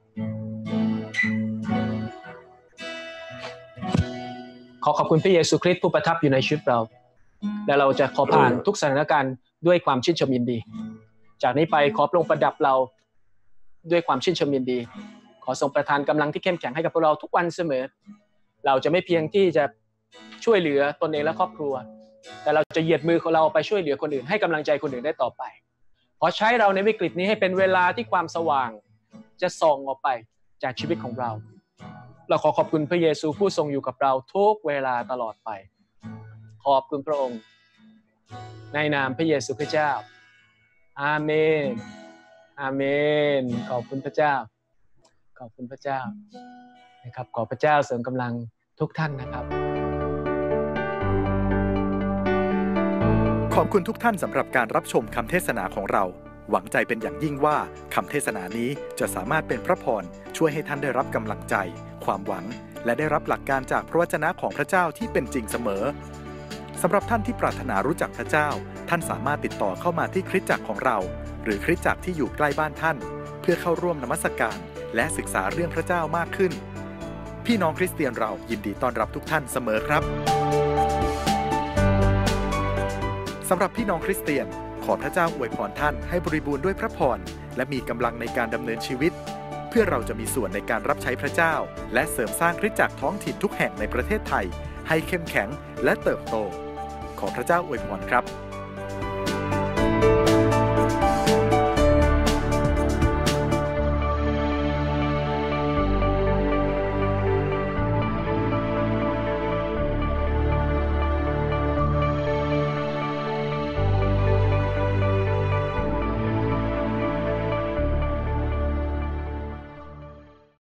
ขอขอบคุณพระเยซูคริสต์ผู้ประทับอยู่ในชีวิตเราและเราจะขอผ่านทุกสถานการณ์ด้วยความชื่นชมยินดีจากนี้ไปขอพระองค์ประดับเราด้วยความชื่นชมยินดีขอทรงประทานกำลังที่เข้มแข็งให้กับพวกเราทุกวันเสมอเราจะไม่เพียงที่จะช่วยเหลือตนเองและครอบครัวแต่เราจะเหยียดมือของเราไปช่วยเหลือคนอื่นให้กำลังใจคนอื่นได้ต่อไปขอใช้เราในวิกฤตนี้ให้เป็นเวลาที่ความสว่างจะส่องออกไปจากชีวิตของเราเราขอขอบคุณพระเยซูผู้ทรงอยู่กับเราทุกเวลาตลอดไปขอบคุณพระองค์ในนามพระเยซูคริสต์เจ้าอาเมนอาเมนขอบคุณพระเจ้าขอบคุณพระเจ้านะครับขอพระเจ้าเสริมกำลังทุกท่านนะครับขอบคุณทุกท่านสำหรับการรับชมคำเทศนาของเราหวังใจเป็นอย่างยิ่งว่าคำเทศนานี้จะสามารถเป็นพระพรช่วยให้ท่านได้รับกำลังใจความหวังและได้รับหลักการจากพระวจนะของพระเจ้าที่เป็นจริงเสมอสำหรับท่านที่ปรารถนารู้จักพระเจ้าท่านสามารถติดต่อเข้ามาที่คริสตจักรของเราหรือคริสตจักรที่อยู่ใกล้บ้านท่านเพื่อเข้าร่วมนมัสการและศึกษาเรื่องพระเจ้ามากขึ้นพี่น้องคริสเตียนเรายินดีต้อนรับทุกท่านเสมอครับสำหรับพี่น้องคริสเตียนขอพระเจ้าอวยพรท่านให้บริบูรณ์ด้วยพระพรและมีกำลังในการดำเนินชีวิตเพื่อเราจะมีส่วนในการรับใช้พระเจ้าและเสริมสร้างคริสตจักรท้องถิ่นทุกแห่งในประเทศไทยให้เข้มแข็งและเติบโตขอพระเจ้าอวยพรครับ